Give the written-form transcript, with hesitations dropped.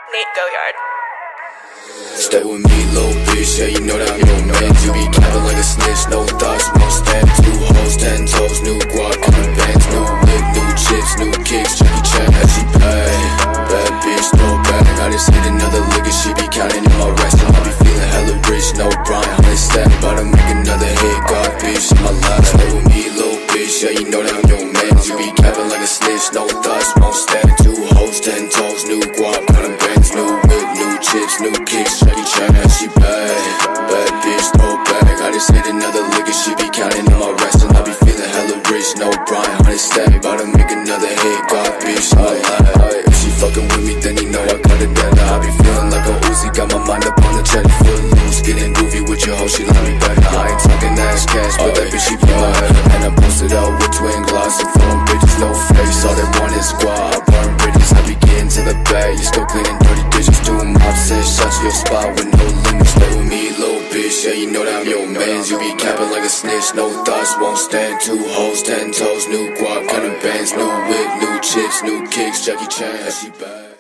Nate Goyard. Stay with me, little bitch, yeah, you know that I'm your man. You be capping like a snitch, no thoughts, no stand. 2 hoes, 10 toes, new guap, coming bands, new whip, new chips, new kicks, Jackie Chan, as she pay. Bad bitch, no bag, I just hit another lick and she be counting in my rest. I be feeling hella rich, no Brian, 100 stack, about to make another hit, God bitch, in my life. Stay with me, little bitch, yeah, you know that I'm your man. You be capping like a snitch, no thoughts, no stand. 2 hoes, 10 toes, new guap, coming bands, new whip, new chips, new kicks, Jackie Chan, as she pay. Bad bitch, no bag, I just hit another lick and she be counting in my rest. And I be feeling hella rich, no Brian, 100 stack, about to make another hit, God bitch, in my life. If she fucking with me, then you know I got it better. I be feeling like a Uzi, got my mind up on the cheddar. Foot loose, getting groovy with your hoe, she like me better. I ain't talking ass cash, but that bitch, she be my head. And I posted out with twin glass and phone bitches, no face, all they want is squad. I burn bridges, I be getting to the bag, you still cleaning dirty dishes. Doing mob says, shot to your spot with no limits. Stay with me, little bitch, yeah, you know that I'm your mans. You be capping like a snitch, no thoughts, won't stand. 2 hoes, 10 toes, new guap, cutting bands, new whip, new chips, new kicks, Jackie Chan, as she bad.